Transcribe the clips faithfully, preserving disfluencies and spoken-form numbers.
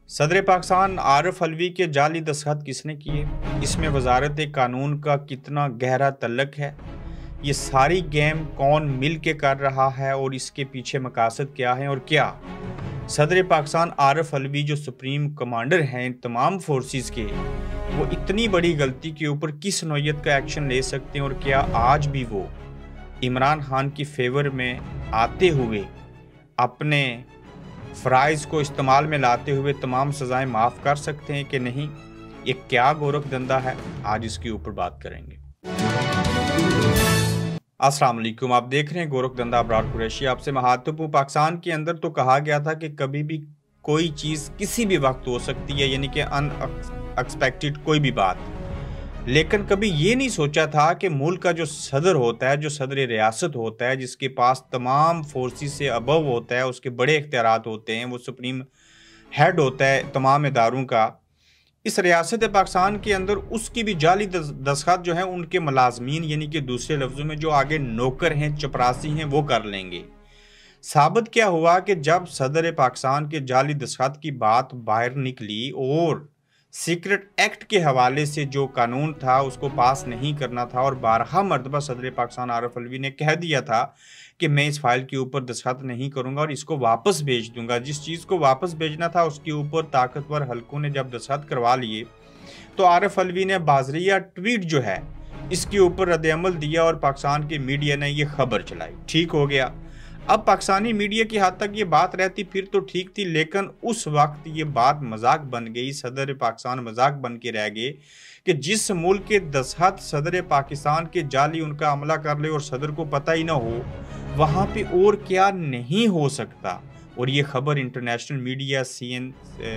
सदर पाकिस्तान आरिफ अलवी के जाली दस्तखत किसने किए? इसमें वजारत कानून का कितना गहरा तल्लक है? ये सारी गेम कौन मिल के कर रहा है और इसके पीछे मकासद क्या है? और क्या सदर पाकिस्तान आरिफ अलवी जो सुप्रीम कमांडर हैं इन तमाम फोर्सेस के, वो इतनी बड़ी गलती के ऊपर किस नौयत का एक्शन ले सकते हैं? और क्या आज भी वो इमरान खान की फेवर में आते हुए अपने फ़राइज़ को इस्तेमाल में लाते हुए तमाम सज़ाएं माफ़ कर सकते हैं कि नहीं? ये क्या गोरख धंधा है? आज इसके ऊपर बात करेंगे। अस्सलाम वालेकुम, आप देख रहे हैं गोरख धंधा अबरार कुरैशी। आपसे महत्वपूर्ण पाकिस्तान के अंदर तो कहा गया था कि कभी भी कोई चीज़ किसी भी वक्त हो सकती है, यानी कि अनएक्सपेक्टेड कोई भी बात, लेकिन कभी ये नहीं सोचा था कि मुल्क का जो सदर होता है, जो सदर रियासत होता है, जिसके पास तमाम फोर्सेस से अबव होता है, उसके बड़े इख्तियारात होते हैं, वो सुप्रीम हेड होता है तमाम इदारों का, इस रियासत पाकिस्तान के अंदर उसकी भी जाली दस्तखत जो है उनके मुलाजमीन, यानी कि दूसरे लफ्ज़ों में जो आगे नौकर हैं, चपरासी हैं, वो कर लेंगे। साबित क्या हुआ कि जब सदर पाकिस्तान के जाली दस्तखत की बात बाहर निकली और सीक्रेट एक्ट के हवाले से जो कानून था उसको पास नहीं करना था, और बारहा मरतबा सदर पाकिस्तान आरिफ अलवी ने कह दिया था कि मैं इस फाइल के ऊपर दस्तखत नहीं करूंगा और इसको वापस भेज दूंगा। जिस चीज़ को वापस भेजना था उसके ऊपर ताकतवर हलकों ने जब दस्तखत करवा लिए तो आरिफ अलवी ने बाज़रिया ट्वीट जो है इसके ऊपर रद्द-ए-अमल दिया और पाकिस्तान के मीडिया ने यह खबर चलाई। ठीक हो गया। अब पाकिस्तानी मीडिया की हद तक ये बात रहती फिर तो ठीक थी, लेकिन उस वक्त ये बात मजाक बन गई, सदर पाकिस्तान मजाक बन के रह गए कि जिस मुल्क के दस्तखत सदर पाकिस्तान के जाली उनका हमला कर ले और सदर को पता ही ना हो, वहाँ पे और क्या नहीं हो सकता। और ये खबर इंटरनेशनल मीडिया, सी एन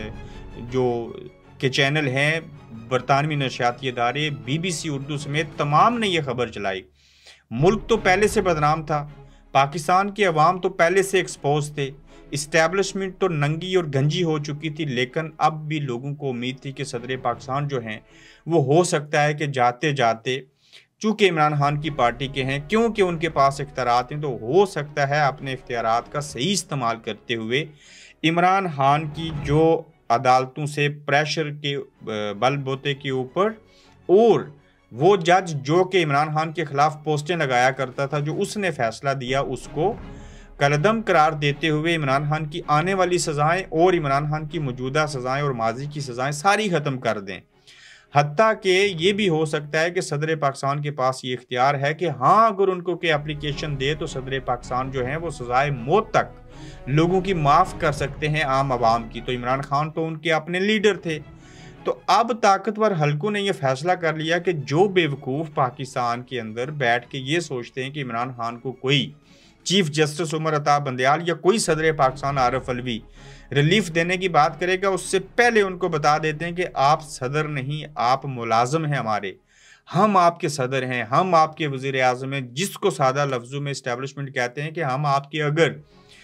जो के चैनल हैं, बरतानवी नशियाती इदारे, बी बी सी उर्दू समेत तमाम ने यह खबर चलाई। मुल्क तो पहले से बदनाम था, पाकिस्तान की अवाम तो पहले से एक्सपोज थे, इस्टेब्लिशमेंट तो नंगी और गंजी हो चुकी थी, लेकिन अब भी लोगों को उम्मीद थी कि सदर पाकिस्तान जो हैं वो हो सकता है कि जाते जाते, चूँकि इमरान खान की पार्टी के हैं, क्योंकि उनके पास इख्तियारात हैं, तो हो सकता है अपने इख्तियारात का सही इस्तेमाल करते हुए इमरान खान की जो अदालतों से प्रेशर के बलबूते के ऊपर, और वो जज जो कि इमरान खान के खिलाफ पोस्टें लगाया करता था, जो उसने फैसला दिया उसको कलदम करार देते हुए इमरान खान की आने वाली सज़ाएं और इमरान खान की मौजूदा सज़ाएं और माजी की सज़ाएं सारी ख़त्म कर दें। हत्ता कि ये भी हो सकता है कि सदर पाकिस्तान के पास ये इख्तियार है कि हाँ, अगर उनको कोई एप्लीकेशन दे तो सदर पाकिस्तान जो है वो सज़ाए मौत तक लोगों की माफ़ कर सकते हैं, आम आवाम की। तो इमरान खान तो उनके अपने लीडर थे। तो अब ताकतवर हलकों ने यह फैसला कर लिया कि जो बेवकूफ़ पाकिस्तान के अंदर बैठ के ये सोचते हैं कि इमरान खान को कोई चीफ जस्टिस उमर अता बंदयाल या कोई सदर पाकिस्तान आरिफ अलवी रिलीफ देने की बात करेगा, उससे पहले उनको बता देते हैं कि आप सदर नहीं, आप मुलाजम हैं हमारे, हम आपके सदर हैं, हम आपके वज़ीर आज़म हैं, जिसको सादा लफ्ज़ों में इस्टेब्लिशमेंट कहते हैं कि हम आपके अगर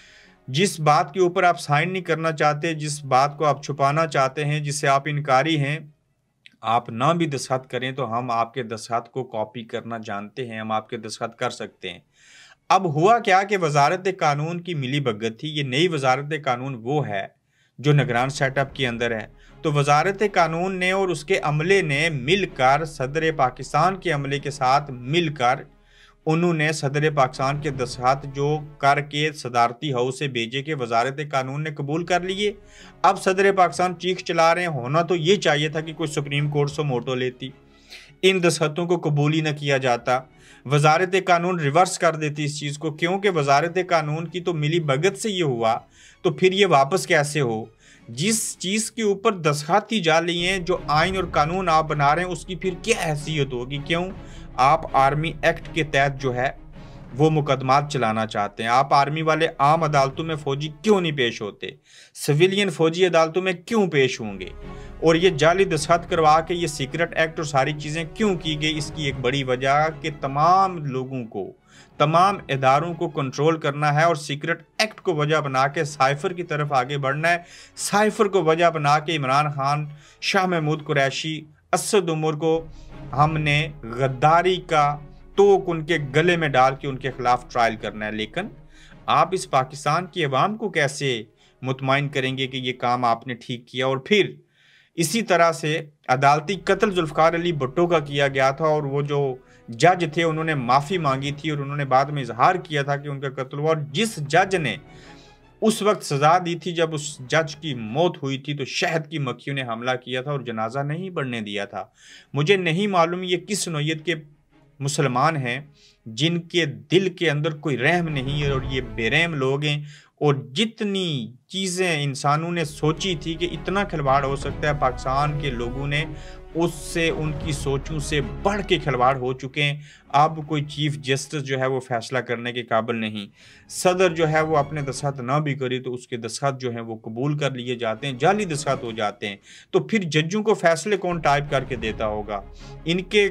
जिस बात के ऊपर आप साइन नहीं करना चाहते, जिस बात को आप छुपाना चाहते हैं, जिससे आप इनकारी हैं, आप ना भी दस्तखत करें तो हम आपके दस्तखत को कॉपी करना जानते हैं, हम आपके दस्तखत कर सकते हैं। अब हुआ क्या कि वजारत कानून की मिली भगत थी। ये नई वजारत कानून वो है जो निगरान सेटअप के अंदर है। तो वजारत कानून ने और उसके अमले ने मिलकर सदर पाकिस्तान के अमले के साथ मिलकर उन्होंने सदर पाकिस्तान के दस्तखत जो करके सदारती हाउस से भेजे के वजारत कानून ने कबूल कर लिए। अब सदर पाकिस्तान चीख चला रहे हैं। होना तो ये चाहिए था कि कोई सुप्रीम कोर्ट से मोटो लेती, इन दस्तखतों को कबूल ही न किया जाता, वजारत कानून रिवर्स कर देती इस चीज़ को, क्योंकि वजारत कानून की तो मिली भगत से ये हुआ, तो फिर ये वापस कैसे हो? जिस चीज़ के ऊपर दस्तखत ही जाली हैं, जो आइन और कानून आप बना रहे हैं, उसकी फिर क्या हैसियत होगी? क्यों आप आर्मी एक्ट के तहत जो है वो मुकदमात चलाना चाहते हैं? आप आर्मी वाले आम अदालतों में फ़ौजी क्यों नहीं पेश होते? सिविलियन फ़ौजी अदालतों में क्यों पेश होंगे? और ये जाली दस्तखत करवा के ये सीक्रेट एक्ट और सारी चीज़ें क्यों की गई? इसकी एक बड़ी वजह कि तमाम लोगों को, तमाम इदारों को कंट्रोल करना है और सीक्रेट एक्ट को वजह बना के साइफर की तरफ आगे बढ़ना है। साइफर को वजह बना के इमरान खान, शाह महमूद कुरैशी, असद उमर को हमने गद्दारी का तोक उनके गले में डाल के उनके खिलाफ ट्रायल करना है। लेकिन आप इस पाकिस्तान की अवाम को कैसे मुतमईन करेंगे कि ये काम आपने ठीक किया। और फिर इसी तरह से अदालती कत्ल जुल्फ़िकार अली भुट्टो का किया गया था और वो जो जज थे उन्होंने माफ़ी मांगी थी और उन्होंने बाद में इजहार किया था कि उनका कत्ल हुआ। और जिस जज ने उस वक्त सज़ा दी थी जब उस जज की मौत हुई थी तो शहद की मक्खियों ने हमला किया था और जनाजा नहीं बढ़ने दिया था। मुझे नहीं मालूम ये किस नौइयत के मुसलमान हैं जिनके दिल के अंदर कोई रहम नहीं है और ये बेरहम लोग हैं। और जितनी चीज़ें इंसानों ने सोची थी कि इतना खिलवाड़ हो सकता है पाकिस्तान के लोगों ने, उससे उनकी सोचों से बढ़ के खिलवाड़ हो चुके हैं। अब कोई चीफ जस्टिस जो है वो फैसला करने के काबिल नहीं। सदर जो है वो अपने दस्तखत ना भी करे तो उसके दस्तखत जो हैं वो कबूल कर लिए जाते हैं, जाली दस्तखत हो जाते हैं। तो फिर जजों को फैसले कौन टाइप करके देता होगा? इनके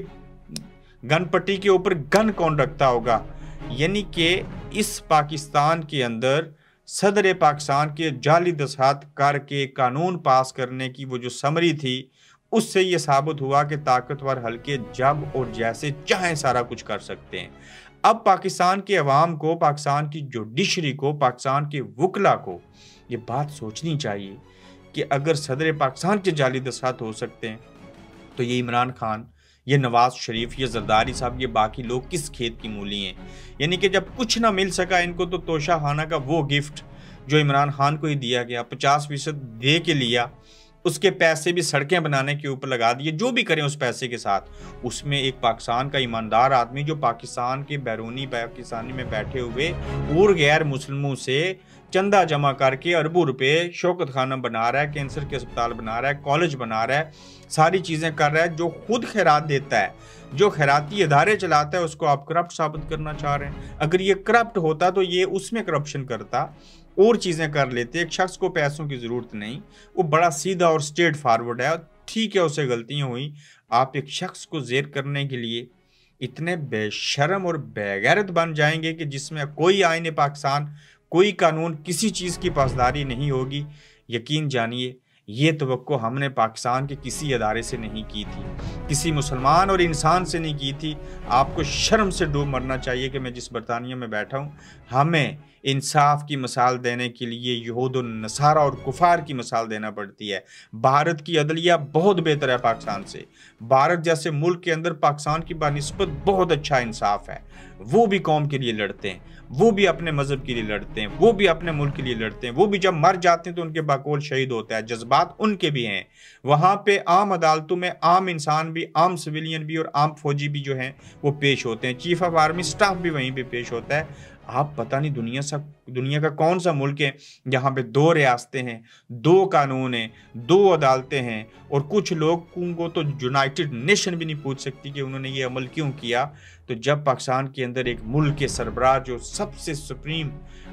गन पट्टी के ऊपर गन कौन रखता होगा? यानी कि इस पाकिस्तान के अंदर सदर पाकिस्तान के जाली दस्तखत करके कानून पास करने की वो जो समरी थी उससे ये साबित हुआ कि ताकतवर हल्के जब और जैसे चाहें सारा कुछ कर सकते हैं। अब पाकिस्तान के अवाम को, पाकिस्तान की जुडिशरी को, पाकिस्तान के वकला को ये बात सोचनी चाहिए कि अगर सदर पाकिस्तान के जाली दस्तखत हो सकते हैं तो ये इमरान खान, ये नवाज शरीफ, ये जरदारी साहब, ये बाकी लोग किस खेत की मूली हैं? यानी कि जब कुछ ना मिल सका इनको तो तोशा खाना का वो गिफ्ट जो इमरान खान को ही दिया गया, पचास फीसद दे के लिया, उसके पैसे भी सड़कें बनाने के ऊपर लगा दिए। जो भी करें उस पैसे के साथ, उसमें एक पाकिस्तान का ईमानदार आदमी जो पाकिस्तान के बैरूनी पाकिस्तानी में बैठे हुए और गैर मुस्लिमों से चंदा जमा करके अरबों रुपए शौकत खाना बना रहा है, कैंसर के अस्पताल बना रहा है, कॉलेज बना रहा है, सारी चीज़ें कर रहा है। जो खुद खैरात देता है, जो खैराती इदारे चलाता है, उसको आप करप्ट साबित करना चाह रहे हैं। अगर ये करप्ट होता तो ये उसमें करप्शन करता और चीज़ें कर लेते। एक शख्स को पैसों की ज़रूरत नहीं, वो बड़ा सीधा और स्ट्रेट फारवर्ड है। ठीक है, उसे गलतियाँ हुई। आप एक शख्स को जेर करने के लिए इतने बेशर्म और बेगैरत बन जाएंगे कि जिसमें कोई आईन पाकिस्तान, कोई कानून, किसी चीज़ की पासदारी नहीं होगी। यकीन जानिए ये तवक्को हमने पाकिस्तान के किसी अदारे से नहीं की थी, किसी मुसलमान और इंसान से नहीं की थी। आपको शर्म से डूब मरना चाहिए कि मैं जिस बरतानिया में बैठा हूँ, हमें इंसाफ की मिसाल देने के लिए यहूद और नसारा और कुफार की मिसाल देना पड़ती है। भारत की अदलिया बहुत बेहतर है पाकिस्तान से। भारत जैसे मुल्क के अंदर पाकिस्तान की बानिस्बत बहुत अच्छा इंसाफ है। वो भी कौम के लिए लड़ते हैं, वो भी अपने मजहब के लिए लड़ते हैं, वो भी अपने मुल्क के लिए लड़ते हैं। वो भी जब मर जाते हैं तो उनके बाकौल शहीद होता है। जज्बात उनके भी हैं। वहाँ पे आम अदालतों में आम इंसान भी, आम सिविलियन भी और आम फौजी भी जो हैं वो पेश होते हैं। चीफ ऑफ आर्मी स्टाफ भी वहीं पे पेश होता है। आप पता नहीं दुनिया सा दुनिया का कौन सा मुल्क है जहाँ पे दो रियासतें हैं, दो कानून हैं, दो अदालतें हैं और कुछ लोगों को तो यूनाइटेड नेशन भी नहीं पूछ सकती कि उन्होंने ये अमल क्यों किया। तो जब पाकिस्तान के अंदर एक मुल्क के सरबराह जो सबसे सुप्रीम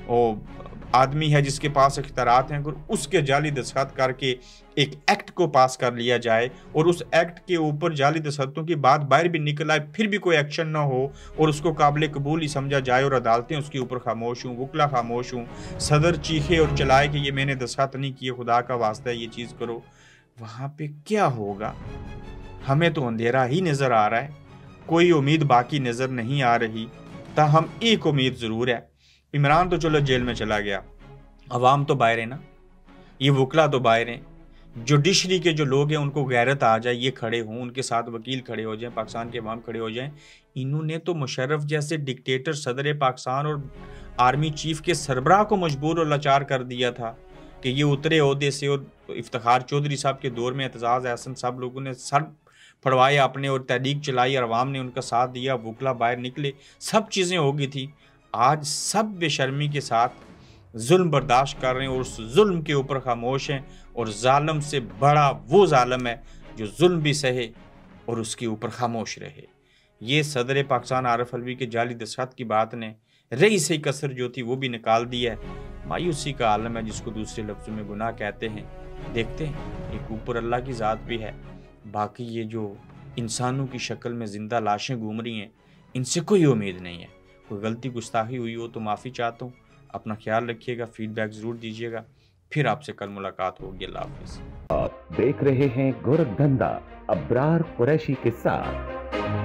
आदमी है, जिसके पास इख्तियारात हैं, अगर उसके जाली दस्तखत करके एक एक्ट को पास कर लिया जाए और उस एक्ट के ऊपर जाली दस्तखतों की बात बाहर भी निकल आए फिर भी कोई एक्शन ना हो और उसको काबिल कबूल ही समझा जाए और अदालतें उसके ऊपर खामोश हों, वकला खामोश हों, सदर चीखे और चलाए कि ये मैंने दस्तखत नहीं किए, खुदा का वास्ता है ये चीज़ करो, वहाँ पे क्या होगा? हमें तो अंधेरा ही नज़र आ रहा है, कोई उम्मीद बाकी नज़र नहीं आ रही। ताहम एक उम्मीद ज़रूर है। इमरान तो चलो जेल में चला गया, अवाम तो बाहर है ना, ये वकला तो बाहर हैं, जुडिशरी के जो लोग हैं उनको गैरत आ जाए, ये खड़े हों, उनके साथ वकील खड़े हो जाएं, पाकिस्तान के अवाम खड़े हो जाएं। इन्होंने तो मुशर्रफ जैसे डिक्टेटर सदर पाकिस्तान और आर्मी चीफ के सरबराह को मजबूर और लाचार कर दिया था कि ये उतरे ओहदे से। और इफ्तिखार चौधरी साहब के दौर में एतजाज़ एहसन साहब लोगों ने सर फड़वाए अपने और तहरीक चलाई और अवाम ने उनका साथ दिया, वकला बाहर निकले, सब चीज़ें हो गई थी। आज सब बेशर्मी के साथ जुल्म बर्दाश्त कर रहे हैं और उस जुल्म के ऊपर खामोश हैं। और जालिम से बड़ा वो जालिम है जो जुल्म भी सहे और उसके ऊपर खामोश रहे। ये सदर पाकिस्तान आरिफ अलवी के जाली दस्तखत की बात ने रही सही कसर जो थी वो भी निकाल दी है। मायूसी का आलम है जिसको दूसरे लफ्ज़ों में गुनाह कहते हैं। देखते हैं, एक ऊपर अल्लाह की ज़ात भी है, बाकी ये जो इंसानों की शक्ल में ज़िंदा लाशें घूम रही हैं इनसे कोई उम्मीद नहीं है। कोई गलती गुस्ताखी हुई हो तो माफ़ी चाहता हूँ। अपना ख्याल रखिएगा, फीडबैक ज़रूर दीजिएगा। फिर आपसे कल मुलाकात होगी। अल्लाह हाफ़िज़। आप देख रहे हैं गोरखधंधा अब्रार कुरैशी के साथ।